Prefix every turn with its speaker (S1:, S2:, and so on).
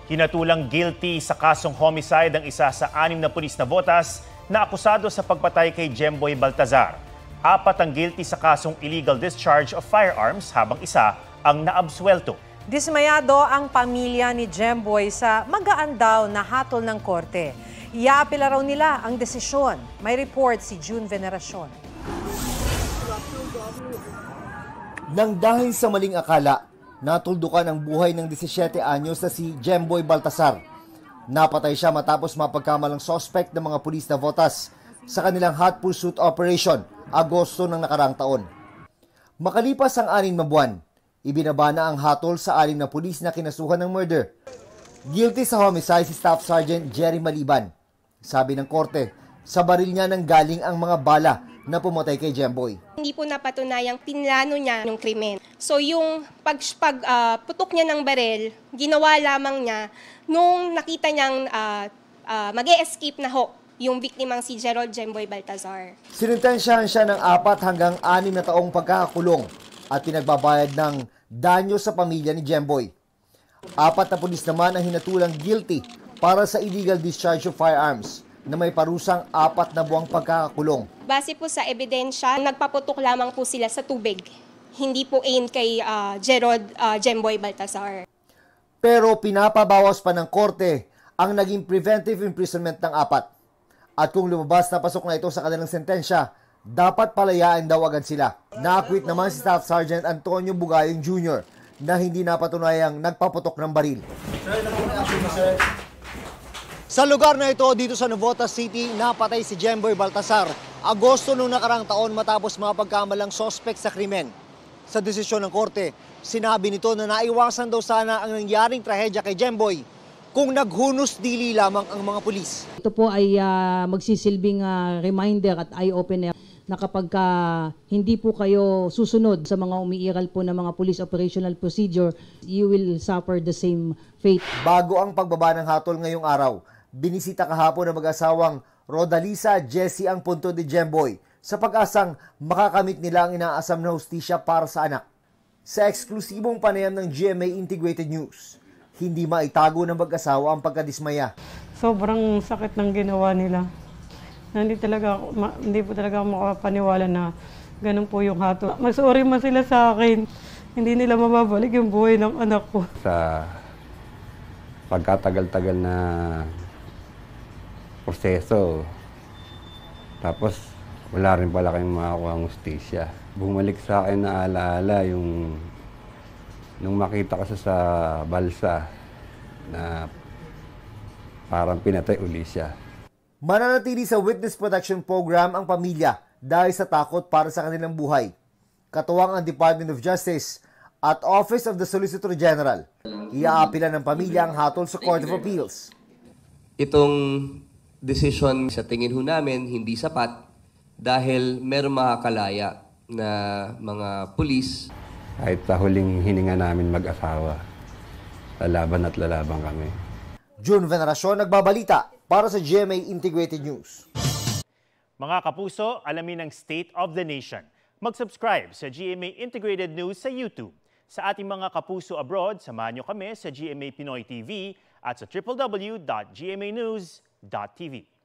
S1: Hinatulang guilty sa kasong homicide ang isa sa 6 na pulis na botas na akusado sa pagpatay kay Jemboy Baltazar. 4 ang guilty sa kasong illegal discharge of firearms habang isa ang naabsuelto.
S2: Dismayado ang pamilya ni Jemboy sa magaan daw na hatol ng korte. Iaapila raw nila ang desisyon. May report si June Veneracion.
S3: Nang dahil sa maling akala, natuldukan ang buhay ng 17 anyos na si Jemboy Baltazar. Napatay siya matapos mapagkamalang suspect ng mga pulis na botas sa kanilang hot pursuit operation, Agosto ng nakaraang taon. Makalipas ang 6 na buwan, ibinaba na ang hatol sa 6 na pulis na kinasuhan ng murder. Guilty sa homicide si Staff Sergeant Jerry Maliban. Sabi ng korte, sa baril niya nang galing ang mga bala na pumatay kay Jemboy.
S4: Hindi po napatunayang pinlano niya ng krimen. So yung pagputok niya ng baril, ginawa lamang niya nung nakita niyang mag-e-escape na yung biktimang si Gerald Jemboy Baltazar.
S3: Sinintensyahan siya ng 4 hanggang 6 na taong pagkakakulong at pinagbabayad ng danyo sa pamilya ni Jemboy. 4 na pulis naman ang hinatulang guilty para sa illegal discharge of firearms na may parusang 4 na buwang pagkakakulong.
S4: Base po sa ebidensya, nagpaputok lamang po sila sa tubig. Hindi po aim kay Gerald Jemboy Baltazar.
S3: Pero pinapabawas pa ng korte ang naging preventive imprisonment ng 4. At kung lumabas na pasok na ito sa kanilang sentensya, dapat palayaan daw agad sila. Na-acquit naman si Staff Sergeant Antonio Bugayong Jr. na hindi napatunayang nagpaputok ng baril. Sa lugar na ito, dito sa Navotas City, napatay si Jemboy Baltazar Agosto noong nakarang taon matapos mapagkamalang sospek sa krimen. Sa desisyon ng korte, sinabi nito na naiwasan daw sana ang nangyaring trahedya kay Jemboy kung naghunos dili lamang ang mga pulis.
S5: Ito po ay magsisilbing reminder at eye-opener na kapag hindi po kayo susunod sa mga umiiral po ng mga police operational procedure, you will suffer the same fate.
S3: Bago ang pagbaba ng hatol ngayong araw, binisita kahapon ng mag-asawang Rodalisa Jessie ang punto ni Jemboy sa pag-asang makakamit nila ang inaasam na hustisya para sa anak. Sa eksklusibong panayam ng GMA Integrated News, hindi maitago ng mag-asawa ang pagkadismaya.
S6: Sobrang sakit ng ginawa nila. Hindi po talaga ako makapaniwala na ganun po yung hatol. Mag-sorry man sila sa akin. Hindi nila mababalik yung buhay ng anak ko.
S7: Sa pagkatagal-tagal na proseso, tapos wala rin pala kayong makakuha ng hustisya. Bumalik sa akin na alaala yung nung makita ko sa balsa na parang pinatay uli siya.
S3: Mananatili sa Witness Protection Program ang pamilya dahil sa takot para sa kanilang buhay. Katuwang ang Department of Justice at Office of the Solicitor General. Iaapila ng pamilya ang hatol sa Court of Appeals.
S8: Itong decision sa tingin ho namin hindi sapat dahil meron makakalaya na mga pulis.
S7: Kahit sa huling hininga namin mag-asawa, lalaban at lalaban kami.
S3: June Veneracion, nagbabalita para sa GMA Integrated News.
S1: Mga kapuso, alamin ang State of the Nation. Mag-subscribe sa GMA Integrated News sa YouTube. Sa ating mga kapuso abroad, samahan nyo kami sa GMA Pinoy TV at sa www.gmanews.tv.